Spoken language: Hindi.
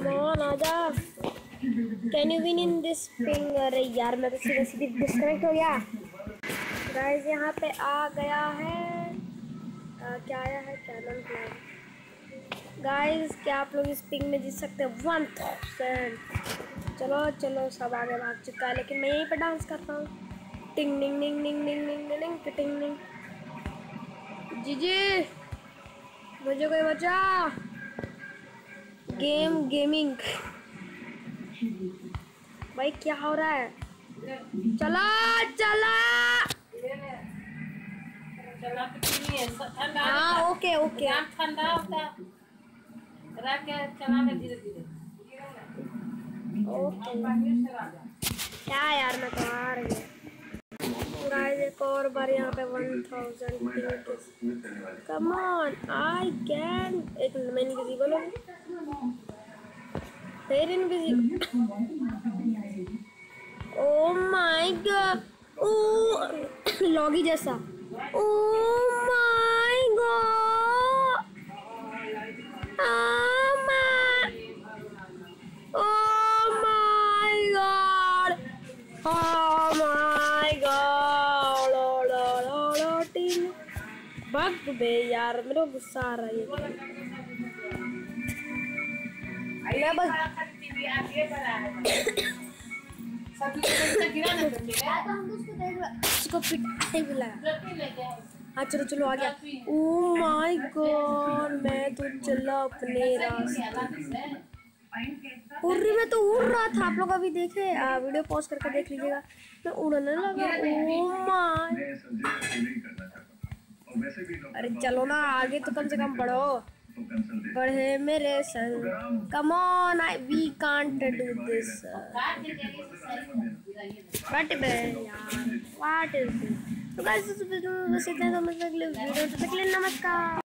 कम ऑन आजा। Can you win in this ping? अरे यार मैं तो सीधे सीधे डिस्कनेक्ट हो गया। गाइस यहाँ पे आ गया है क्या आया है? Cannon flag. गाइस क्या आप लोग इस पिंग में जीत सकते हैं 1000? चलो चलो सब आगे भाग चुका है, लेकिन मैं यहीं पर डांस करता हूँ। टिंग टिंग टिंग टिंग टिंग टिंग टिंग टिंग टिंग। जी जी मुझे कोई बचा। गेमिंग भाई क्या हो रहा है? चला चला। हाँ ओके ओके। ठंडा होता रख के चलाना धीरे धीरे। क्या यार मैं तो आ रही हूँ। गाइस एक और बार यहाँ पे 1000 कम ऑन आई कैन। एक मैं इनविजिबल हूँ फिर invisible. Oh my god. Oh लॉगी जैसा। Oh my god. Oh my god! Oh my god! बग बे यार मेरे को गुस्सा आ रहा है। मैं बस इसको पिटाई भी लगा। हाँ चलो चलो आ गया। ओ माय गॉड मैं तो चला अपने रास्ते। उड़ में तो उड़ रहा था। आप लोग अभी देखे वीडियो पॉज करके देख लीजिएगा। मैं उड़ने लगा। Oh my. अरे चलो ना आगे तो कम से कम बढ़ो। बढ़े मेरे संग। Come on we can't do this. What is this? तो गाइस इस वीडियो में बस इतना। तो मतलब वीडियो तक के लिए नमस्कार।